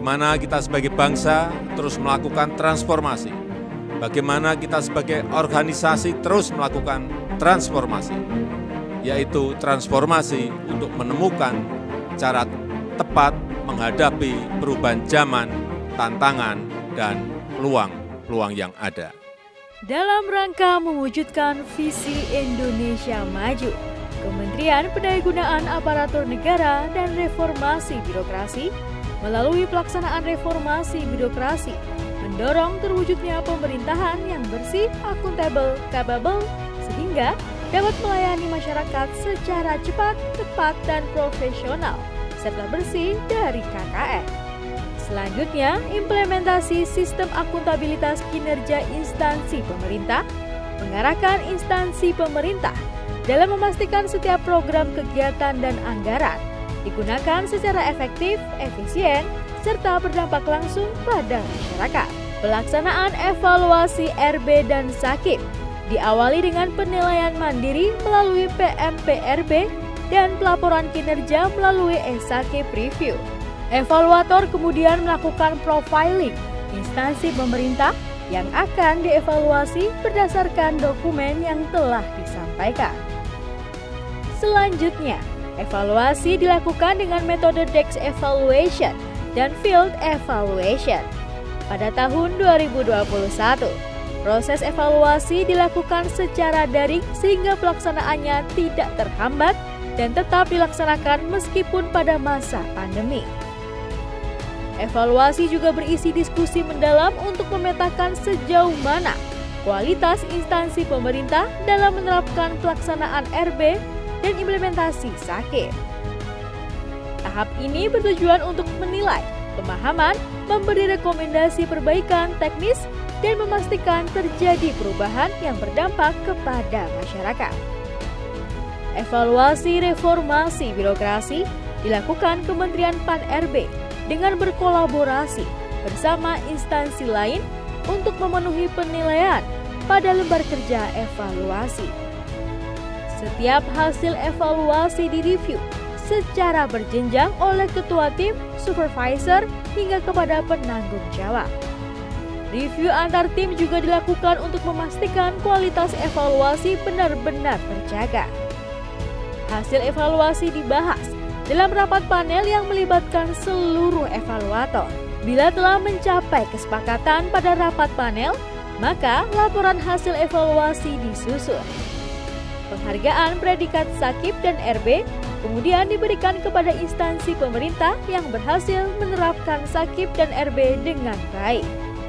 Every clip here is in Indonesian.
Bagaimana kita sebagai bangsa terus melakukan transformasi. Bagaimana kita sebagai organisasi terus melakukan transformasi, yaitu transformasi untuk menemukan cara tepat menghadapi perubahan zaman, tantangan, dan peluang-peluang yang ada. Dalam rangka mewujudkan visi Indonesia Maju, Kementerian Pendayagunaan Aparatur Negara dan Reformasi Birokrasi melalui pelaksanaan reformasi birokrasi mendorong terwujudnya pemerintahan yang bersih, akuntabel, capable, sehingga dapat melayani masyarakat secara cepat, tepat, dan profesional, serta bersih dari KKN. Selanjutnya, implementasi sistem akuntabilitas kinerja instansi pemerintah, mengarahkan instansi pemerintah dalam memastikan setiap program kegiatan dan anggaran digunakan secara efektif, efisien, serta berdampak langsung pada masyarakat. Pelaksanaan evaluasi RB dan Sakip diawali dengan penilaian mandiri melalui PMPRB dan pelaporan kinerja melalui E-Sakip Review. Evaluator kemudian melakukan profiling instansi pemerintah yang akan dievaluasi berdasarkan dokumen yang telah disampaikan. Selanjutnya, evaluasi dilakukan dengan metode Desk Evaluation dan Field Evaluation. Pada tahun 2021, proses evaluasi dilakukan secara daring sehingga pelaksanaannya tidak terhambat dan tetap dilaksanakan meskipun pada masa pandemi. Evaluasi juga berisi diskusi mendalam untuk memetakan sejauh mana kualitas instansi pemerintah dalam menerapkan pelaksanaan RB dan implementasi Sakip. Tahap ini bertujuan untuk menilai pemahaman, memberi rekomendasi perbaikan teknis, dan memastikan terjadi perubahan yang berdampak kepada masyarakat. Evaluasi reformasi birokrasi dilakukan Kementerian Pan-RB dengan berkolaborasi bersama instansi lain untuk memenuhi penilaian pada lembar kerja evaluasi. Setiap hasil evaluasi direview secara berjenjang oleh ketua tim, supervisor, hingga kepada penanggung jawab. Review antar tim juga dilakukan untuk memastikan kualitas evaluasi benar-benar terjaga. Hasil evaluasi dibahas dalam rapat panel yang melibatkan seluruh evaluator. Bila telah mencapai kesepakatan pada rapat panel, maka laporan hasil evaluasi disusun. Penghargaan predikat Sakip dan RB kemudian diberikan kepada instansi pemerintah yang berhasil menerapkan Sakip dan RB dengan baik.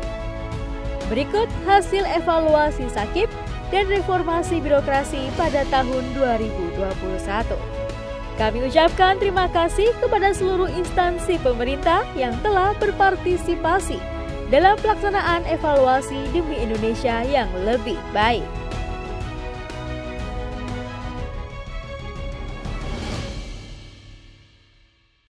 Berikut hasil evaluasi Sakip dan reformasi birokrasi pada tahun 2021. Kami ucapkan terima kasih kepada seluruh instansi pemerintah yang telah berpartisipasi dalam pelaksanaan evaluasi demi Indonesia yang lebih baik.